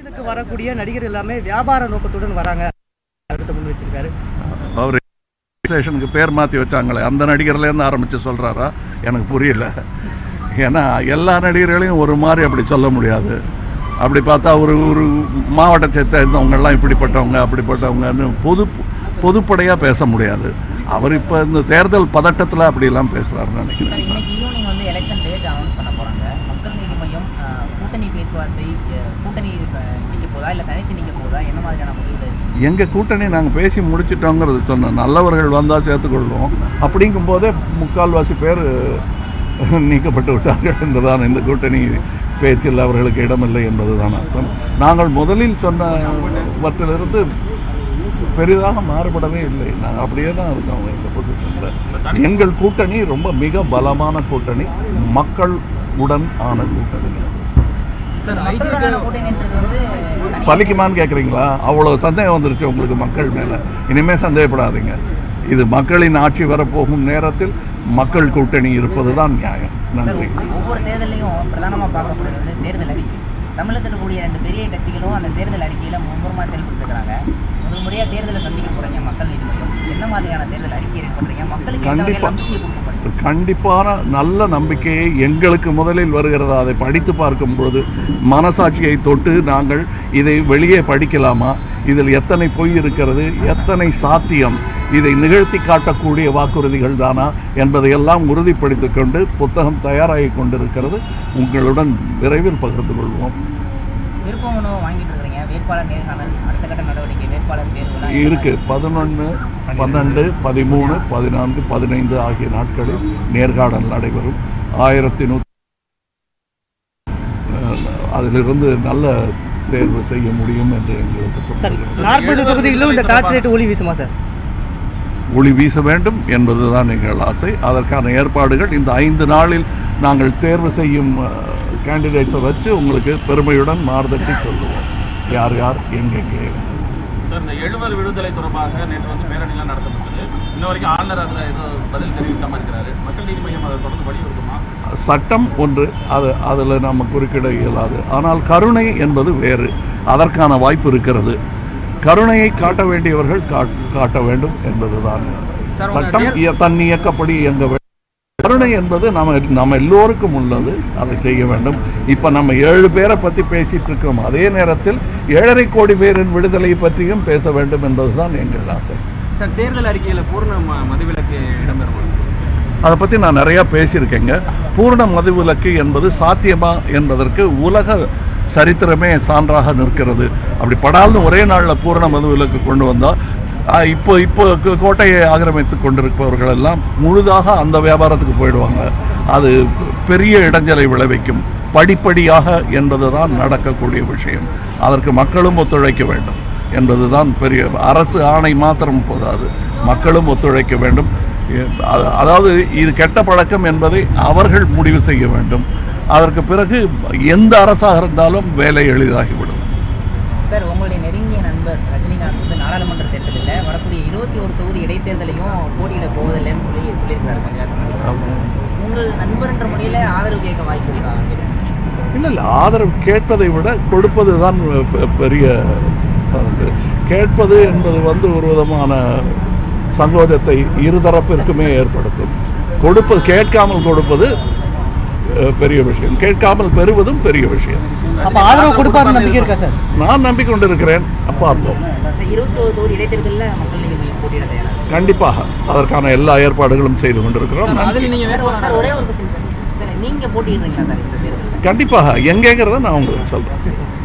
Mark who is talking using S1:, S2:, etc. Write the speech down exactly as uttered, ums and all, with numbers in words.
S1: வரக்கூடிய நடிகர் எல்லாமே வியாபார நோக்கத்துடன் வராங்க. முன் வச்சிருக்காரு.
S2: அவர் ஸ்டேஷனுக்கு பேர் மாற்றி வச்சாங்களே அந்த நடிகர்லேருந்து ஆரம்பித்து சொல்கிறாரா எனக்கு புரியல. ஏன்னா எல்லா நடிகர்களையும் ஒரு மாதிரி அப்படி சொல்ல முடியாது. அப்படி பார்த்தா ஒரு ஒரு மாவட்டத்தை சேர்ந்தவங்கெல்லாம் இப்படிப்பட்டவங்க அப்படிப்பட்டவங்கன்னு பொது பொதுப்படையாக பேச முடியாது. அவர் இப்போ இந்த தேர்தல் பதட்டத்தில் அப்படிலாம் பேசுகிறாருன்னு நினைக்கிறேன்.
S3: இன்னைக்கு ஈவினிங் வந்து எலெக்ஷன் டேட் அனௌன்ஸ் பண்ண போகிறாங்க. மக்கள் நீதி மையம் கூட்டணி பேச்சுவார்த்தை கூட்டணி நிற்க போதா இல்லை தனித்து நிற்க போதா, என்ன மாதிரியான முடிவு?
S2: எங்கள் கூட்டணி நாங்கள் பேசி முடிச்சிட்டோங்கிறது சொன்னோம். நல்லவர்கள் வந்தால் சேர்த்துக்கொள்வோம். அப்படிங்கும் போதே முக்கால்வாசி பேர் நீக்கப்பட்டு விட்டார்கள் என்பதுதான் இந்த கூட்டணி பேச்சில் அவர்களுக்கு இடமில்லை என்பதுதான் அர்த்தம். நாங்கள் முதலில் சொன்னவற்றிலிருந்து பெரிதாக மாறுபடவே இல்லை. நாங்கள் அப்படியே தான் இருக்கோம் எங்கள் பொசிஷனில். எங்கள் கூட்டணி ரொம்ப மிக பலமான கூட்டணி, மக்கள் உடன் ஆன கூட்டணி. பலிக்குமான்னு கேட்குறீங்களா? அவ்வளோ சந்தேகம் வந்துருச்சு உங்களுக்கு மக்கள் மேலே. இனிமேல் சந்தேகப்படாதீங்க. இது மக்களின் ஆட்சி வரப்போகும் நேரத்தில் மக்கள் கூட்டணி இருப்பது தான் நியாயம். நன்றி.
S3: ஒவ்வொரு தேர்தலையும் பிரதானமாக பார்க்கப்படுறது தேர்தல் அறிக்கை. தமிழகத்தில் இருக்கக்கூடிய ரெண்டு பெரிய கட்சிகளும் அந்த தேர்தல் அறிக்கையில் மும்முரமாக செயல்படுத்துகிறாங்க. முதல் முறையாக தேர்தலை சந்திக்க போகிறீங்க மக்கள் நீதி மையம். என்ன மாதிரியான தேர்தல் அறிக்கை ரெடி பண்ணுறீங்க? மக்களுக்கு
S2: கண்டிப்பாக கண்டிப்பான நல்ல நம்பிக்கையை எங்களுக்கு முதலில் வருகிறதா அதை படித்து பார்க்கும் பொழுது மனசாட்சியை தொட்டு நாங்கள் இதை வெளியே படிக்கலாமா, இதில் எத்தனை பொய் இருக்கிறது, எத்தனை சாத்தியம், இதை நிகழ்த்தி காட்டக்கூடிய வாக்குறுதிகள் தானா என்பதையெல்லாம் உறுதிப்படுத்திக் கொண்டு புத்தகம் தயாராகி கொண்டிருக்கிறது. உங்களுடன் விரைவில் பகிர்ந்து கொள்வோம். இருக்கு. பதினொன்று பன்னெண்டு பதிமூணு பதினான்கு பதினைந்து ஆகிய நாட்களில் நேர்காணல் நடைபெறும். ஆயிரத்தி நூற்றி அதிலிருந்து நல்ல தேர்வு செய்ய முடியும் என்று எங்களுக்கு
S1: நாற்பது தொகுதிகளிலும் இந்த டார்ச் லைட் ஒளி வீசுமா சார்?
S2: ஒளி வீச வேண்டும் என்பதுதான் எங்கள் ஆசை. அதற்கான ஏற்பாடுகள் இந்த ஐந்து நாளில் நாங்கள் தேர்வு செய்யும் கேண்டிடேட்ஸை வச்சு உங்களுக்கு பெருமையுடன் மாறுதட்டி சொல்லுவோம் யார் யார் எங்கெங்கே.
S4: இந்த எழுவர் விடுதலை தொடர்பாக நேற்று வந்து பேரணிலாம் நடத்தப்பட்டது. இன்ன வரைக்கும் ஆளுநர் அதில் ஏதோ பதில் தெரிவிக்காமல் இருக்கிறாரு. மக்கள் நீதி மையம் அதை தொடர்ந்து வலியுறுத்துமா?
S2: சட்டம் ஒன்று, அது அதில் நம்ம குறுக்கிட இயலாது. ஆனால் கருணை என்பது வேறு. அதற்கான வாய்ப்பு இருக்கிறது. கருணையை காட்ட வேண்டியவர்கள் காட்ட வேண்டும் என்பதுதான் சட்டம். தன் இயக்கப்படி இயங்க வேண்டும். கருணை என்பது நம்ம நம்ம எல்லோருக்கும் உள்ளது, அதை செய்ய வேண்டும். இப்போ நம்ம ஏழு பேரை பற்றி பேசிட்டு இருக்கோம். அதே நேரத்தில் ஏழரை கோடி பேரின் விடுதலை பற்றியும் பேச வேண்டும் என்பதுதான் எங்கள் ஆசை.
S4: சார், தேர்தல் அறிக்கையில் பூர்ண மதுவிலக்கு இடம்பெறும்.
S2: அதை பற்றி நான் நிறையா பேசியிருக்கேங்க. பூர்ண மதுவிலக்கு என்பது சாத்தியமா என்பதற்கு உலக சரித்திரமே சான்றாக நிற்கிறது. அப்படி படால்னு ஒரே நாளில் பூரண மதுவிலக்கு கொண்டு வந்தால் இப்போ இப்போ கோட்டையை ஆக்கிரமித்து கொண்டிருப்பவர்கள் எல்லாம் முழுதாக அந்த வியாபாரத்துக்கு போயிடுவாங்க. அது பெரிய இடைஞ்சலை விளைவிக்கும். படிப்படியாக என்பதுதான் நடக்கக்கூடிய விஷயம். அதற்கு மக்களும் ஒத்துழைக்க வேண்டும் என்பதுதான் பெரிய. அரசு ஆணை மாத்திரம் போதாது, மக்களும் ஒத்துழைக்க வேண்டும். அதாவது இது கெட்ட பழக்கம் என்பதை அவர்கள் முடிவு செய்ய வேண்டும். அதற்கு பிறகு எந்த அரசாக இருந்தாலும் வேலை எளிதாகிவிடும்.
S3: சார், உங்களுடைய நெருங்கிய நண்பர் ரஜினிகாந்த் வந்து நாடாளுமன்ற தேர்தலில் வரக்கூடிய இருபத்தி ஒரு தொகுதி இடைத்தேர்தலையும் போட்டியிட போவதில்லைன்னு சொல்லி சொல்லியிருக்காரு கொஞ்சம். உங்கள் நண்பர்ன்ற முறையில் ஆதரவு கேட்க வாய்ப்பு இருக்கா?
S2: இல்லை இல்லை, ஆதரவு கேட்பதை விட கொடுப்பது தான் பெரிய. கேட்பது என்பது வந்து ஒரு விதமான சங்கோஜத்தை இருதரப்பிற்குமே ஏற்படுத்தும். கொடுப்பது, கேட்காமல் கொடுப்பது பெரிய விஷயம், கேட்காமல் பெறுவதும் பெரிய விஷயம்.
S1: அப்ப ஆதரவு கொடுப்பார் நம்பிக்கை இருக்கா சார்?
S2: நான் நம்பிக்கொண்டிருக்கிறேன். பார்ப்போம். கண்டிப்பாக அதற்கான எல்லா ஏற்பாடுகளும் செய்து கொண்டிருக்கிறோம். கண்டிப்பாக எங்கேங்கிறத நான் உங்களுக்கு சொல்றேன்.